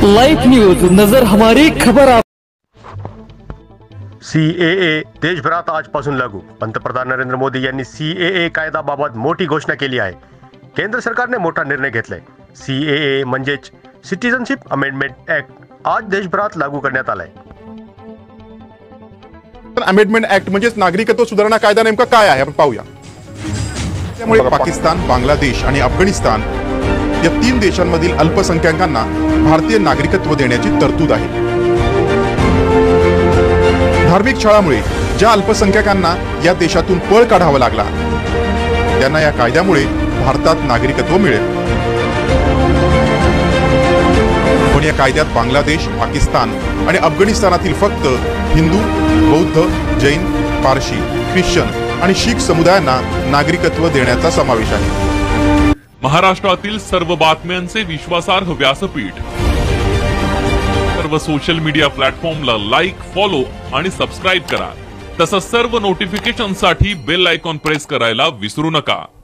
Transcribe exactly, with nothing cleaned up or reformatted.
Live news, नजर हमारी खबर आप। सीएए देशभरात आजपासून लागू. पंतप्रधान नरेंद्र मोदी यांनी सीएए कायद्याबाबत मोठी घोषणा केली आहे. केंद्र सरकारने मोठा निर्णय घेतलाय. सीएए म्हणजेच सिटीजनशिप अमेंडमेंट ऍक्ट आज देशभरात लागू करण्यात आलाय. अमेंडमेंट ऍक्ट म्हणजेच नागरिकत्व सुधारणा कायदा नेमका काय आहे आपण पाहूया. त्यामुळे पाकिस्तान, बांगलादेश आणि अफगाणिस्तान या तीन देशांमधील अल्पसंख्याकांना भारतीय नागरिकत्व देण्याची तरतूद आहे. धार्मिक छळामुळे ज्या अल्पसंख्याकांना या देशातून पळ काढावा लागला त्यांना या कायद्यामुळे भारतात नागरिकत्व मिळेल. पण या कायद्यात बांगलादेश, पाकिस्तान आणि अफगाणिस्तानातील फक्त हिंदू, बौद्ध, जैन, पारशी, ख्रिश्चन आणि शीख समुदायांना नागरिकत्व देण्याचा समावेश आहे. महाराष्ट्रातील सर्व बातम्यांचे विश्वासार्ह व्यासपीठ. सर्व सोशल मीडिया प्लॅटफॉर्मला लाईक, फॉलो आणि सबस्क्राईब करा. तसंच सर्व नोटिफिकेशनसाठी बेल आयकॉन प्रेस करायला विसरू नका.